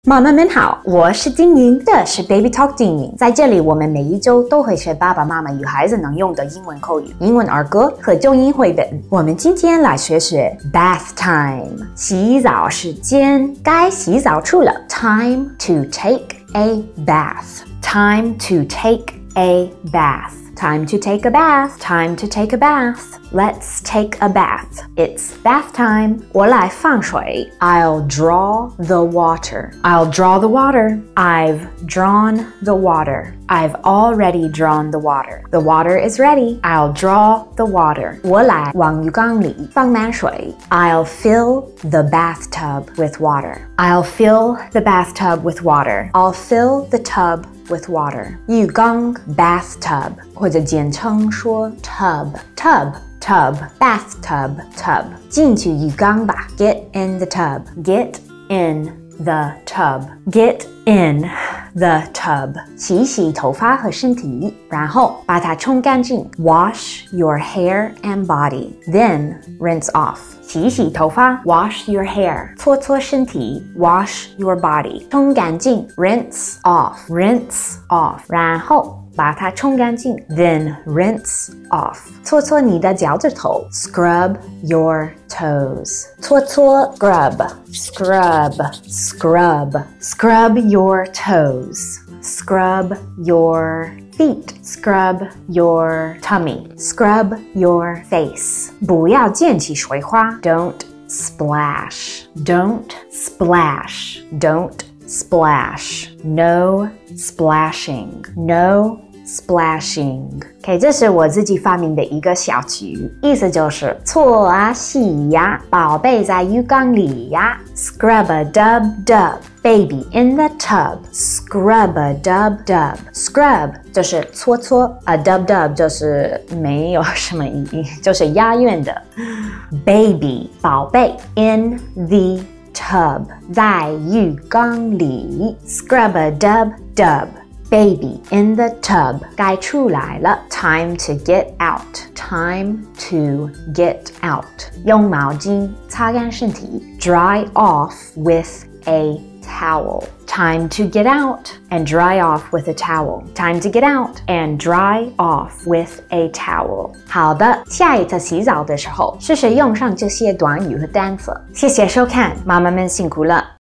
妈妈们好，我是金莹，这是 Baby Talk 金莹。在这里，我们每一周都会学爸爸妈妈与孩子能用的英文口语、英文儿歌和中英绘本。我们今天来学学 Bath Time， 洗澡时间，该洗澡处了。Time to take a bath. Time to take a bath. Time to take a bath. Time to take a bath. Let's take a bath. It's bath time. 我来放水。I'll draw the water. I'll draw the water. I've drawn the water. I've already drawn the water. The water is ready. I'll draw the water. 我来往浴缸里放满水。I'll fill the bathtub with water. I'll fill the bathtub with water. I'll fill the tub with water. 浴缸 bathtub 或者简称说 tub bathtub tub 进去浴缸吧 Get in the tub. Get in the tub. Get in the tub. 洗洗头发和身体，然后把它冲干净 Wash your hair and body. Then rinse off. 洗洗头发 Wash your hair. 搓搓身体 Wash your body. 冲干净 Rinse off. Rinse off. 然后把它冲干净 Then rinse off. 搓搓你的脚趾头 Scrub your toes. 搓搓 Scrub. Scrub your toes. Scrub your feet. Scrub your tummy. Scrub your face. 不要溅起水花 Don't splash. Don't splash. Don't splash. No splashing. No splashing. OK， 这是我自己发明的一个小句，意思就是搓啊洗呀，宝贝在浴缸里呀 Scrub a dub dub. Baby in the tub. Scrub a dub dub. Scrub 就是搓搓 A dub dub 就是没有什么意义，就是押韵的 Baby 宝贝 In the tub 在浴缸里 Scrub a dub dub. Baby in the tub 该出来了 Time to get out. Time to get out 用毛巾擦干身体 Dry off with a towel. Time to get out and dry off with a towel. Time to get out and dry off with a towel. 好的，下一次洗澡的时候，试试用上这些短语和单词。谢谢收看，妈妈们辛苦了。